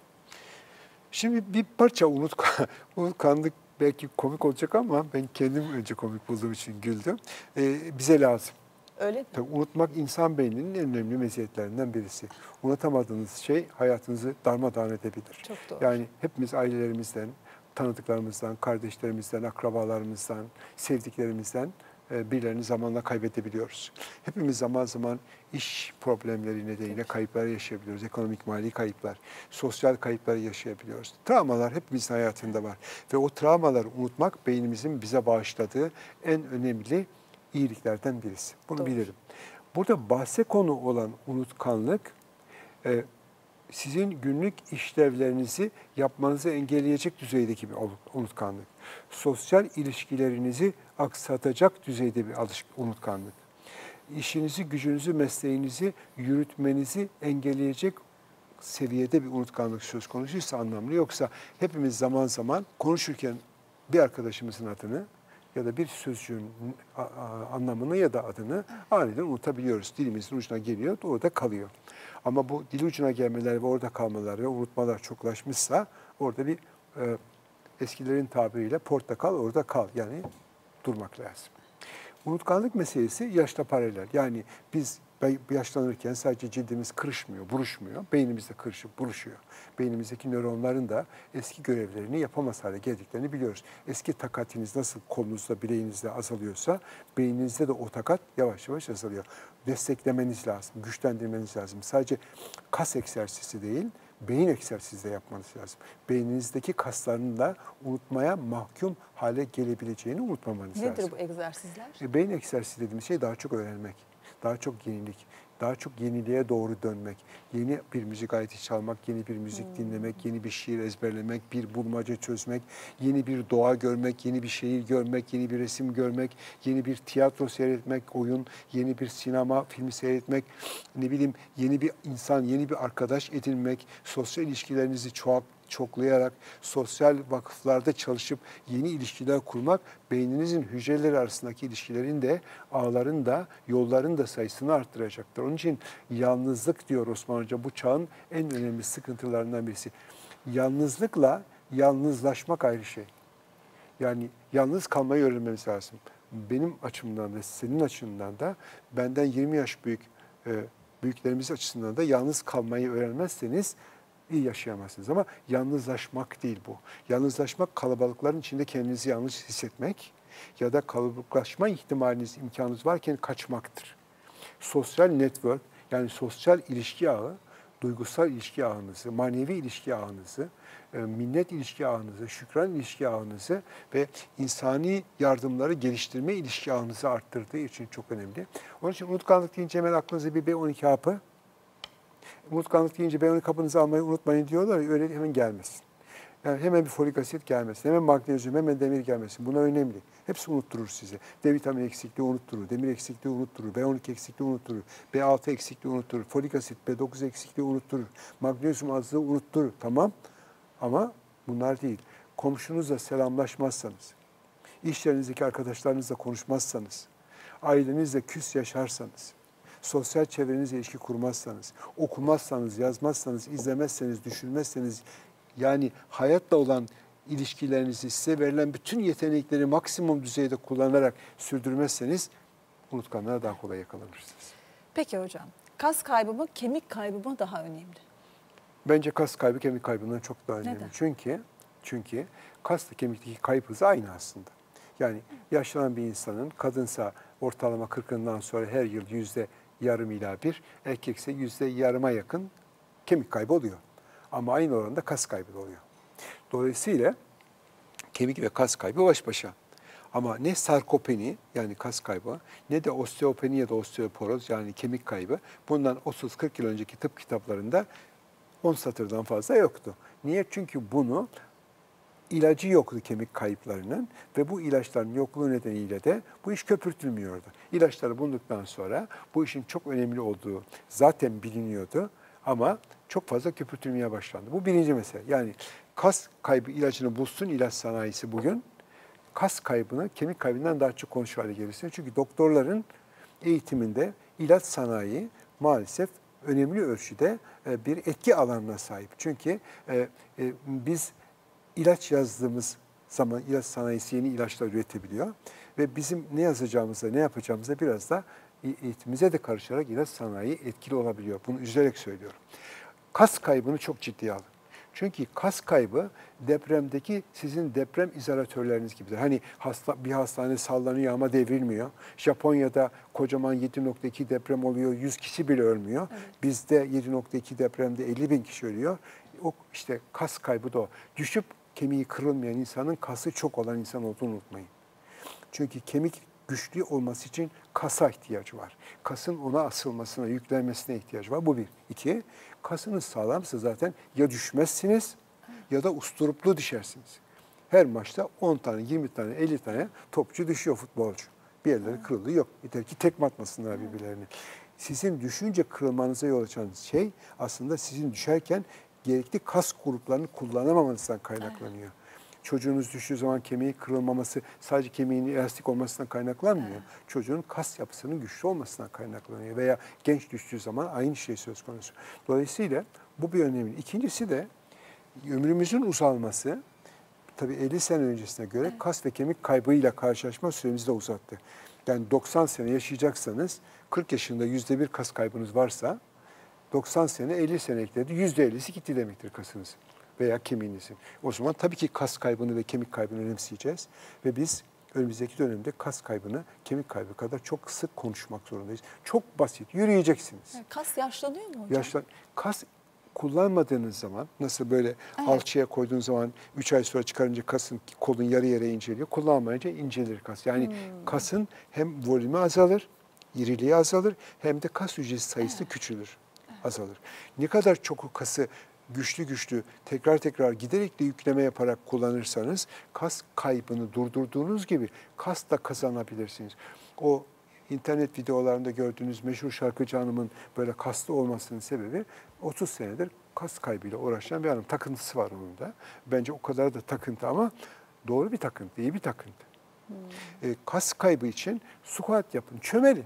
Şimdi bir parça unutkan, unutkanlık belki komik olacak ama ben kendim önce komik bulduğum için güldüm. Ee, bize lazım. Öyle mi? Tabii unutmak insan beyninin en önemli meziyetlerinden birisi. Unutamadığınız şey hayatınızı darmadağın edebilir. Çok doğru. Yani hepimiz ailelerimizden, tanıdıklarımızdan, kardeşlerimizden, akrabalarımızdan, sevdiklerimizden birilerini zamanla kaybedebiliyoruz. Hepimiz zaman zaman iş problemleri nedeniyle kayıplar yaşayabiliyoruz. Ekonomik, mali kayıplar, sosyal kayıplar yaşayabiliyoruz. Travmalar hepimizin hayatında var. Ve o travmaları unutmak beynimizin bize bağışladığı en önemli iyiliklerden birisi. Bunu Doğru. bilirim. Burada bahse konu olan unutkanlık, e, sizin günlük işlevlerinizi yapmanızı engelleyecek düzeydeki bir unutkanlık. Sosyal ilişkilerinizi aksatacak düzeyde bir unutkanlık. İşinizi, gücünüzü, mesleğinizi yürütmenizi engelleyecek seviyede bir unutkanlık söz konusuysa anlamlı. Yoksa hepimiz zaman zaman konuşurken bir arkadaşımızın adını ya da bir sözcüğün anlamını ya da adını aniden unutabiliyoruz. Dilimizin ucuna geliyor, orada kalıyor. Ama bu dil ucuna gelmeler ve orada kalmalar ve unutmalar çoklaşmışsa orada bir e, eskilerin tabiriyle portakal orada kal. Yani durmak lazım. Unutkanlık meselesi yaşla paralel. Yani biz yaşlanırken sadece cildimiz kırışmıyor, buruşmuyor. Beynimiz de kırışıp buruşuyor. Beynimizdeki nöronların da eski görevlerini yapamaz hale geldiklerini biliyoruz. Eski takatiniz nasıl kolunuzda, bileğinizde azalıyorsa beyninizde de o takat yavaş yavaş azalıyor. Desteklemeniz lazım, güçlendirmeniz lazım. Sadece kas egzersizi değil, beyin egzersizi de yapmanız lazım. Beyninizdeki kaslarının da unutmaya mahkum hale gelebileceğini unutmamanız Nedir lazım. Nedir bu egzersizler? E, beyin egzersizi dediğimiz şey daha çok öğrenmek, daha çok yenilik, daha çok yeniliğe doğru dönmek, yeni bir müzik aleti çalmak, yeni bir müzik hmm. dinlemek, yeni bir şiir ezberlemek, bir bulmaca çözmek, yeni bir doğa görmek, yeni bir şehir görmek, yeni bir resim görmek, yeni bir tiyatro seyretmek, oyun, yeni bir sinema filmi seyretmek, ne bileyim yeni bir insan, yeni bir arkadaş edinmek, sosyal ilişkilerinizi çoğalt, çoklayarak sosyal vakıflarda çalışıp yeni ilişkiler kurmak, beyninizin hücreleri arasındaki ilişkilerin de, ağların da, yolların da sayısını arttıracaktır. Onun için yalnızlık diyor Osman Hoca, bu çağın en önemli sıkıntılarından birisi. Yalnızlıkla yalnızlaşmak ayrı şey. Yani yalnız kalmayı öğrenmemiz lazım. Benim açımdan da, senin açından da, benden yirmi yaş büyük büyüklerimiz açısından da yalnız kalmayı öğrenmezseniz iyi yaşayamazsınız. Ama yalnızlaşmak değil bu. Yalnızlaşmak kalabalıkların içinde kendinizi yalnız hissetmek ya da kalabalıklaşma ihtimaliniz, imkanınız varken kaçmaktır. Sosyal network, yani sosyal ilişki ağı, duygusal ilişki ağınızı, manevi ilişki ağınızı, minnet ilişki ağınızı, şükran ilişki ağınızı ve insani yardımları geliştirme ilişki ağınızı arttırdığı için çok önemli. Onun için unutkanlık deyince hemen aklınıza bir B on iki hapı, unutkanlık deyince B on iki hapınızı almayı unutmayın diyorlar ya, öyle hemen gelmesin. Yani hemen bir folik asit gelmesin, hemen magnezyum, hemen demir gelmesin. Buna önemli. Hepsi unutturur sizi. D vitamini eksikliği unutturur, demir eksikliği unutturur, B on iki eksikliği unutturur, B altı eksikliği unutturur, folik asit, B dokuz eksikliği unutturur, magnezyum azlığı unutturur. Tamam ama bunlar değil. Komşunuzla selamlaşmazsanız, iş yerinizdeki arkadaşlarınızla konuşmazsanız, ailenizle küs yaşarsanız, sosyal çevrenizle ilişki kurmazsanız, okumazsanız, yazmazsanız, izlemezseniz, düşünmezseniz, yani hayatla olan ilişkilerinizi, size verilen bütün yetenekleri maksimum düzeyde kullanarak sürdürmezseniz unutkanlığa daha kolay yakalanırsınız. Peki hocam, kas kaybı mı, kemik kaybı mı daha önemli? Bence kas kaybı kemik kaybından çok daha önemli. Neden? Çünkü çünkü kasla kemikteki kayıp hızı aynı aslında. Yani yaşlanan bir insanın, kadınsa ortalama kırkından sonra her yıl yüzde yarım ila bir, erkekse yüzde yarıma yakın kemik kaybı oluyor. Ama aynı oranda kas kaybı da oluyor. Dolayısıyla kemik ve kas kaybı baş başa. Ama ne sarkopeni yani kas kaybı ne de osteopeni ya da osteoporoz yani kemik kaybı bundan otuz kırk yıl önceki tıp kitaplarında on satırdan fazla yoktu. Niye? Çünkü bunu ilacı yoktu kemik kayıplarının ve bu ilaçların yokluğu nedeniyle de bu iş köpürtülmüyordu. İlaçları bulunduktan sonra bu işin çok önemli olduğu zaten biliniyordu ama çok fazla köpürtülmeye başlandı. Bu birinci mesele. Yani kas kaybı ilacını bulsun ilaç sanayisi bugün, kas kaybını kemik kaybından daha çok konuşuyor hale gelirsin. Çünkü doktorların eğitiminde ilaç sanayi maalesef önemli ölçüde bir etki alanına sahip. Çünkü biz ilaç yazdığımız zaman ilaç sanayisi yeni ilaçlar üretebiliyor ve bizim ne yazacağımıza, ne yapacağımıza biraz da eğitimimize de karışarak ilaç sanayi etkili olabiliyor. Bunu üzülerek söylüyorum. Kas kaybını çok ciddiye alın. Çünkü kas kaybı depremdeki sizin deprem izolatörleriniz gibidir. Hani hasta, bir hastane sallanıyor ama devrilmiyor. Japonya'da kocaman yedi nokta iki deprem oluyor, yüz kişi bile ölmüyor. Evet. Bizde yedi nokta iki depremde elli bin kişi ölüyor. O işte kas kaybı da o. Düşüp kemiği kırılmayan insanın kası çok olan insan olduğunu unutmayın. Çünkü kemik güçlü olması için kasa ihtiyacı var. Kasın ona asılmasına, yüklenmesine ihtiyacı var. Bu bir. İki, kasınız sağlamsa zaten ya düşmezsiniz ya da usturuplu düşersiniz. Her maçta on tane, yirmi tane, elli tane topçu düşüyor, futbolcu. Bir yerleri kırıldı yok. Yeter ki tekme atmasınlar birbirlerini. Sizin düşünce kırılmanıza yol açan şey aslında sizin düşerken gerekli kas gruplarını kullanamamanızdan kaynaklanıyor. Çocuğunuz düştüğü zaman kemiği kırılmaması sadece kemiğinin elastik olmasından kaynaklanmıyor. Evet. Çocuğun kas yapısının güçlü olmasından kaynaklanıyor. Veya genç düştüğü zaman aynı şey söz konusu. Dolayısıyla bu bir önemli. İkincisi de ömrümüzün uzalması tabii elli sene öncesine göre evet. kas ve kemik kaybıyla karşılaşma süremizi de uzattı. Yani doksan sene yaşayacaksanız kırk yaşında yüzde bir kas kaybınız varsa doksan sene elli sene ekledi yüzde ellisi gitti demektir kasınız veya kemiğinizin. O zaman tabii ki kas kaybını ve kemik kaybını önemseyeceğiz ve biz önümüzdeki dönemde kas kaybını kemik kaybı kadar çok sık konuşmak zorundayız. Çok basit. Yürüyeceksiniz. Yani kas yaşlanıyor mu hocam? Yaşlan kas kullanmadığınız zaman nasıl böyle evet. alçıya koyduğunuz zaman üç ay sonra çıkarınca kasın kolun yarı yere inceliyor. Kullanmayınca incelir kas. Yani hmm. kasın hem volümü azalır, iriliği azalır hem de kas hücresi sayısı evet. küçülür, evet. azalır. Ne kadar çok o kası güçlü güçlü tekrar tekrar giderek de yükleme yaparak kullanırsanız kas kaybını durdurduğunuz gibi kas da kazanabilirsiniz. O İnternet videolarında gördüğünüz meşhur şarkıcı hanımın böyle kaslı olmasının sebebi otuz senedir kas kaybıyla uğraşan bir hanım. Takıntısı var onun da. Bence o kadar da takıntı ama doğru bir takıntı, iyi bir takıntı. Hmm. E, kas kaybı için squat yapın, çömelin.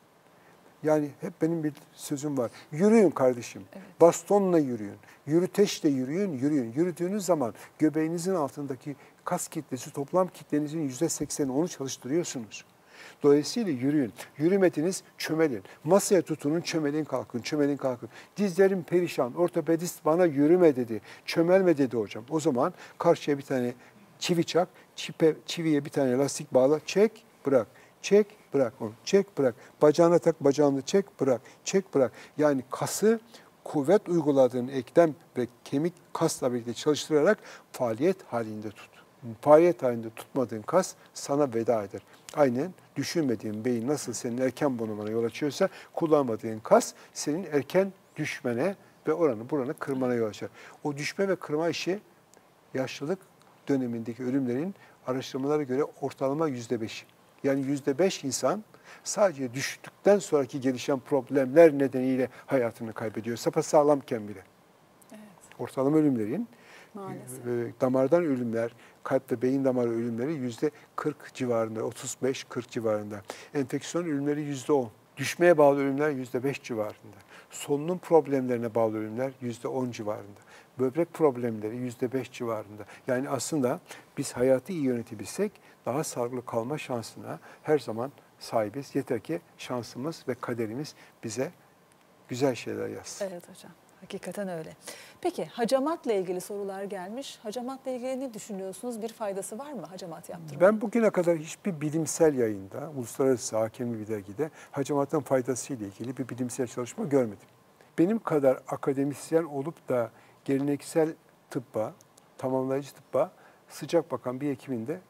Yani hep benim bir sözüm var. Yürüyün kardeşim. Evet. Bastonla yürüyün. Yürüteçle yürüyün, yürüyün. Yürüdüğünüz zaman göbeğinizin altındaki kas kitlesi, toplam kitlenizin yüzde sekseni onu çalıştırıyorsunuz. Dolayısıyla yürüyün. Yürümediniz, çömelin. Masaya tutunun, çömelin kalkın, çömelin kalkın. Dizlerim perişan, ortopedist bana yürüme dedi, çömelme dedi hocam. O zaman karşıya bir tane çivi çak, çipe, çiviye bir tane lastik bağla, çek, bırak. Çek, bırak onu. Çek, bırak. Bacağına tak, bacağını çek, bırak. Çek, bırak. Yani kası kuvvet uyguladığın eklem ve kemik kasla birlikte çalıştırarak faaliyet halinde tut. Faaliyet halinde tutmadığın kas sana veda eder. Aynen düşünmediğin beyin nasıl senin erken bunamana yol açıyorsa kullanmadığın kas senin erken düşmene ve oranı buranı kırmana yol açar. O düşme ve kırma işi yaşlılık dönemindeki ölümlerin araştırmalara göre ortalama yüzde beş. Yani yüzde beş insan sadece düştükten sonraki gelişen problemler nedeniyle hayatını kaybediyor. Sapasağlamken bile. Evet. Ortalama ölümlerin maalesef. Damardan ölümler, kalp ve beyin damarı ölümleri yüzde kırk civarında, otuz beş kırk civarında. Enfeksiyon ölümleri yüzde on. Düşmeye bağlı ölümler yüzde beş civarında. Solunum problemlerine bağlı ölümler yüzde on civarında. Böbrek problemleri yüzde beş civarında. Yani aslında biz hayatı iyi yönetebilsek daha sağlıklı kalma şansına her zaman sahibiz. Yeter ki şansımız ve kaderimiz bize güzel şeyler yazsın. Evet hocam. Hakikaten öyle. Peki hacamatla ilgili sorular gelmiş. Hacamatla ilgili ne düşünüyorsunuz? Bir faydası var mı hacamat yaptırmanın? Ben bugüne kadar hiçbir bilimsel yayında, uluslararası hakemli bir dergide hacamatın faydasıyla ilgili bir bilimsel çalışma görmedim. Benim kadar akademisyen olup da geleneksel tıbba, tamamlayıcı tıbba sıcak bakan bir hekimin de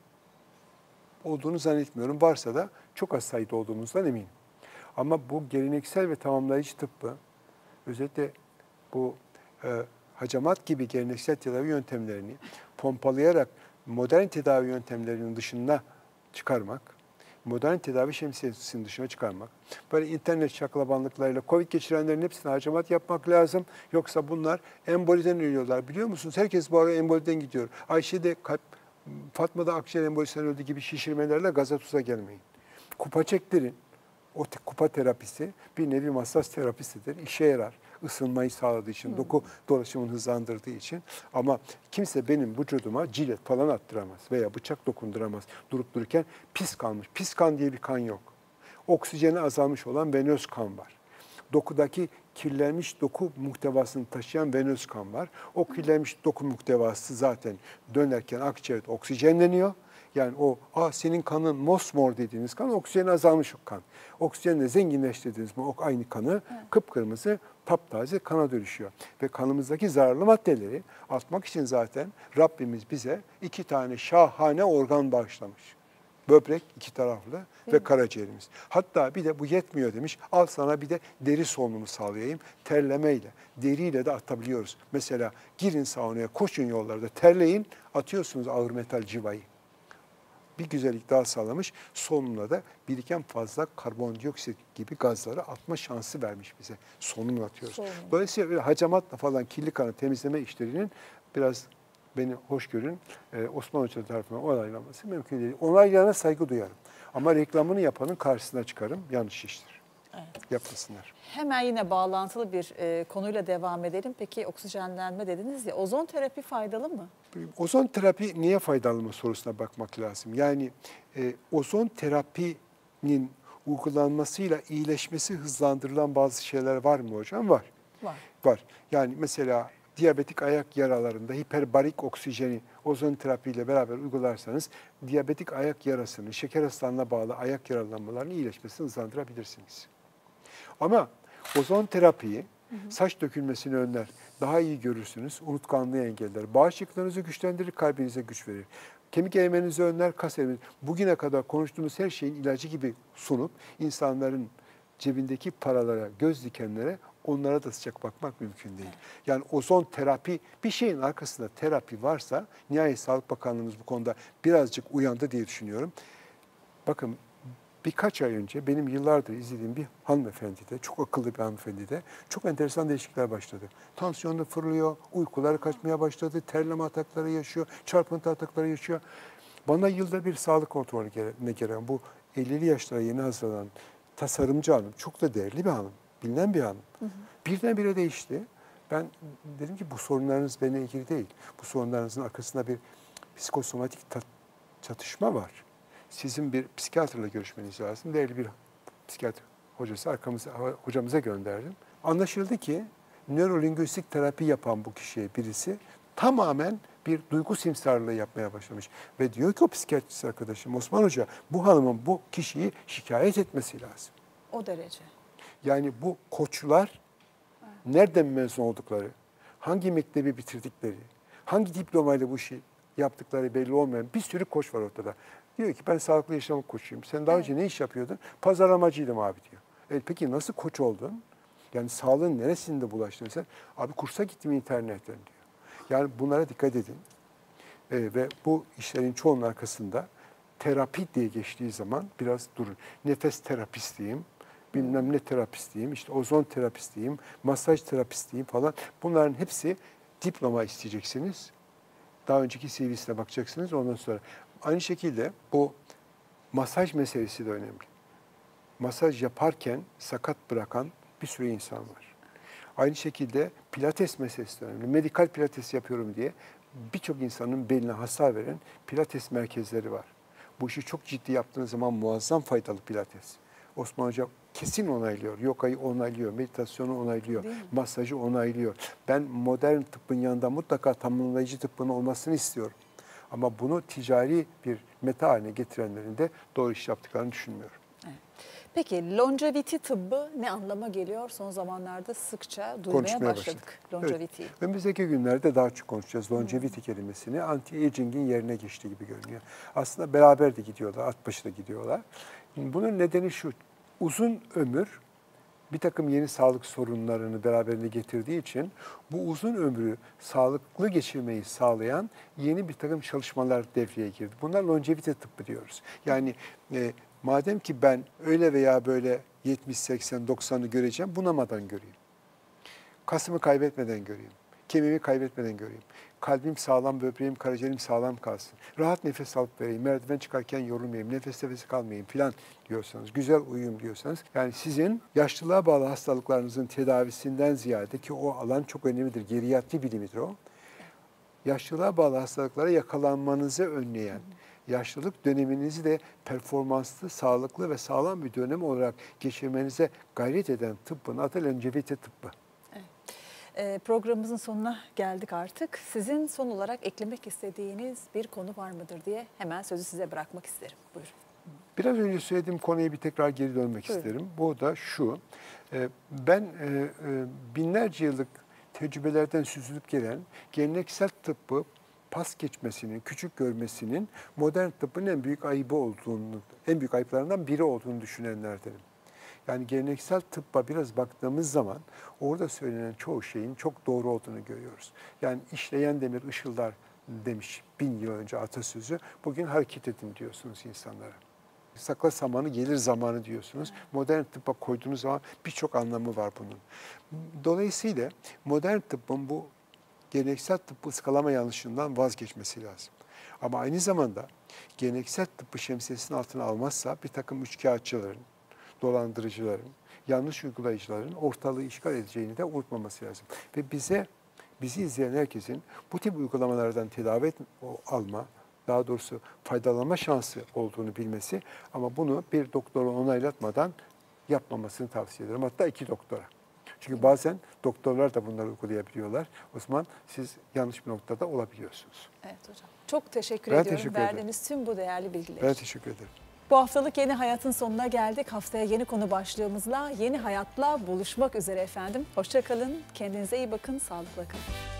olduğunu zannetmiyorum. Varsa da çok az sayıda olduğumuzdan eminim. Ama bu geleneksel ve tamamlayıcı tıbbı, özellikle bu e, hacamat gibi geleneksel tedavi yöntemlerini pompalayarak modern tedavi yöntemlerinin dışına çıkarmak, modern tedavi şemsiyesinin dışına çıkarmak, böyle internet şaklabanlıklarıyla Covid geçirenlerin hepsine hacamat yapmak lazım. Yoksa bunlar emboliden ölüyorlar. Biliyor musunuz? Herkes bu ara emboliden gidiyor. Ayşe de kalp, Fatma da akciğer embolisinden öldü gibi şişirmelerle gaza tuza gelmeyin. Kupa çektirin. O kupa terapisi bir nevi masaj terapisidir. İşe yarar. Isınmayı sağladığı için, hmm. doku dolaşımını hızlandırdığı için. Ama kimse benim vücuduma cilet falan attıramaz veya bıçak dokunduramaz. Durup dururken pis kalmış. Pis kan diye bir kan yok. Oksijeni azalmış olan venöz kan var. Dokudaki kirlenmiş doku muhtevasını taşıyan venöz kan var. O kirlenmiş doku muhtevası zaten dönerken akciğerde oksijenleniyor. Yani o Aa, senin kanın mosmor dediğiniz kan oksijeni azalmış o kan. Oksijenle zenginleştirdiğiniz bu aynı kanı evet. kıpkırmızı taptaze kana dönüşüyor. Ve kanımızdaki zararlı maddeleri atmak için zaten Rabbimiz bize iki tane şahane organ bağışlamış. Böbrek iki taraflı ve karaciğerimiz. Hatta bir de bu yetmiyor demiş. Al sana bir de deri solunumu sağlayayım. Terlemeyle, deriyle de atabiliyoruz. Mesela girin saunaya, koşun yollarda, terleyin, atıyorsunuz ağır metal civayı. Bir güzellik daha sağlamış. Solunumla da biriken fazla karbondioksit gibi gazları atma şansı vermiş bize. Solunum atıyoruz. Solunum. Dolayısıyla böyle hacamatla falan kirli kanı temizleme işlerinin biraz beni hoş görün, e, Osman Hoca tarafından onaylanması mümkün değil. Onaylarına saygı duyarım. Ama reklamını yapanın karşısına çıkarım. Yanlış iştir. Evet. Yapmasınlar. Hemen yine bağlantılı bir e, konuyla devam edelim. Peki oksijenlenme dediniz ya, ozon terapi faydalı mı? Ozon terapi niye faydalı mı sorusuna bakmak lazım. Yani e, ozon terapinin uygulanmasıyla iyileşmesi hızlandırılan bazı şeyler var mı hocam? Var. Var. Var. Yani mesela diyabetik ayak yaralarında hiperbarik oksijeni ozon terapiyle beraber uygularsanız diyabetik ayak yarasını, şeker hastalığına bağlı ayak yaralanmalarının iyileşmesini hızlandırabilirsiniz. Ama ozon terapiyi saç dökülmesini önler, daha iyi görürsünüz, unutkanlığı engeller, bağışıklığınızı güçlendirir, kalbinize güç verir. Kemik erimenizi önler, kas erimenizi. Bugüne kadar konuştuğumuz her şeyin ilacı gibi sunup insanların cebindeki paralara, göz dikenlere, onlara da sıcak bakmak mümkün değil. Yani ozon terapi, bir şeyin arkasında terapi varsa, nihayet Sağlık Bakanlığımız bu konuda birazcık uyandı diye düşünüyorum. Bakın, birkaç ay önce benim yıllardır izlediğim bir hanımefendide, çok akıllı bir hanımefendide çok enteresan değişiklikler başladı. Tansiyonu fırlıyor, uykuları kaçmaya başladı, terleme atakları yaşıyor, çarpıntı atakları yaşıyor. Bana yılda bir sağlık kontrolüne gelen bu ellili yaşlara yeni hazırlanan tasarımcı hanım, çok da değerli bir hanım, bilinen bir hanım. Hı hı. Birdenbire değişti. Ben dedim ki bu sorunlarınız benimle ilgili değil. Bu sorunlarınızın arkasında bir psikosomatik çatışma var. Sizin bir psikiyatrla görüşmeniz lazım. Değerli bir psikiyatr hocası arkamıza, hocamıza gönderdim. Anlaşıldı ki nörolingüistik terapi yapan bu kişiye birisi tamamen bir duygu simsarlığı yapmaya başlamış. Ve diyor ki o psikiyatrist arkadaşım Osman Hoca, bu hanımın bu kişiyi şikayet etmesi lazım. O derece. Yani bu koçlar nereden mezun oldukları, hangi mektebi bitirdikleri, hangi diplomayla bu işi yaptıkları belli olmayan bir sürü koç var ortada. Diyor ki ben sağlıklı yaşam koçuyum. Sen daha evet. önce ne iş yapıyordun? Pazarlamacıydım abi diyor. E, peki nasıl koç oldun? Yani sağlığın neresinde bulaştın sen? Abi kursa gittim internetten diyor. Yani bunlara dikkat edin. E, ve bu işlerin çoğunun arkasında terapi diye geçtiği zaman biraz durun. Nefes terapistiyim, bilmem ne terapistiyim, işte ozon terapistiyim, masaj terapistiyim falan. Bunların hepsi diploma isteyeceksiniz. Daha önceki C V'sine bakacaksınız ondan sonra. Aynı şekilde bu masaj meselesi de önemli. Masaj yaparken sakat bırakan bir sürü insan var. Aynı şekilde pilates meselesi de önemli. Medikal pilates yapıyorum diye birçok insanın beline hasar veren pilates merkezleri var. Bu işi çok ciddi yaptığınız zaman muazzam faydalı pilates. Osman Hoca kesin onaylıyor. Yogayı onaylıyor, meditasyonu onaylıyor, masajı onaylıyor. Ben modern tıbbın yanında mutlaka tamamlayıcı tıbbın olmasını istiyorum. Ama bunu ticari bir meta haline getirenlerin de doğru iş yaptıklarını düşünmüyorum. Evet. Peki longevity tıbbı ne anlama geliyor? Son zamanlarda sıkça duymaya Konuşmaya başladık. Longevity'yi. Evet. Önümüzdeki günlerde daha çok konuşacağız longevity hmm. kelimesini. Anti-aging'in yerine geçtiği gibi görünüyor. Aslında beraber de gidiyorlar, at başı da gidiyorlar. Bunun nedeni şu, uzun ömür bir takım yeni sağlık sorunlarını beraberinde getirdiği için bu uzun ömrü sağlıklı geçirmeyi sağlayan yeni bir takım çalışmalar devreye girdi. Bunlar longevity tıbbı diyoruz. Yani e, madem ki ben öyle veya böyle yetmiş, seksen, doksanı göreceğim, bunamadan göreyim. Kasımı kaybetmeden göreyim. Kemiğimi kaybetmeden göreyim. Kalbim sağlam, böbreğim, karaciğerim sağlam kalsın. Rahat nefes alıp vereyim, merdiven çıkarken yorulmayayım, nefes nefesi kalmayayım filan diyorsanız, güzel uyuyayım diyorsanız, yani sizin yaşlılığa bağlı hastalıklarınızın tedavisinden ziyade, ki o alan çok önemlidir, geriatri bilimidir o, yaşlılığa bağlı hastalıklara yakalanmanızı önleyen, yaşlılık döneminizi de performanslı, sağlıklı ve sağlam bir dönem olarak geçirmenize gayret eden tıbbın adı longevity tıbbı. Programımızın sonuna geldik artık. Sizin son olarak eklemek istediğiniz bir konu var mıdır diye hemen sözü size bırakmak isterim. Buyurun. Biraz önce söylediğim konuya bir tekrar geri dönmek Buyurun. isterim. Bu da şu, ben binlerce yıllık tecrübelerden süzülüp gelen geleneksel tıbbı pas geçmesinin, küçük görmesinin modern tıbbın en büyük ayıbı olduğunu, en büyük ayıplarından biri olduğunu düşünenlerdenim. Yani geleneksel tıbba biraz baktığımız zaman orada söylenen çoğu şeyin çok doğru olduğunu görüyoruz. Yani işleyen demir ışıldar demiş bin yıl önce atasözü. Bugün hareket edin diyorsunuz insanlara. Sakla samanı gelir zamanı diyorsunuz. Modern tıbba koyduğunuz zaman birçok anlamı var bunun. Dolayısıyla modern tıbbın bu geleneksel tıbbı ıskalama yanlışından vazgeçmesi lazım. Ama aynı zamanda geleneksel tıbbı şemsiyesinin altına almazsa bir takım üçkağıtçıların, dolandırıcıların, yanlış uygulayıcıların ortalığı işgal edeceğini de unutmaması lazım. Ve bize, bizi izleyen herkesin bu tip uygulamalardan tedavi etme, alma, daha doğrusu faydalanma şansı olduğunu bilmesi ama bunu bir doktora onaylatmadan yapmamasını tavsiye ederim. Hatta iki doktora. Çünkü bazen doktorlar da bunları uygulayabiliyorlar. O zaman siz yanlış bir noktada olabiliyorsunuz. Evet hocam. Çok teşekkür Ben ediyorum teşekkür ederim. verdiğiniz tüm bu değerli bilgiler Ben için. teşekkür ederim. Bu haftalık Yeni Hayat'ın sonuna geldik. Haftaya yeni konu başlığımızla Yeni Hayat'la buluşmak üzere efendim. Hoşça kalın, kendinize iyi bakın, sağlıkla kalın.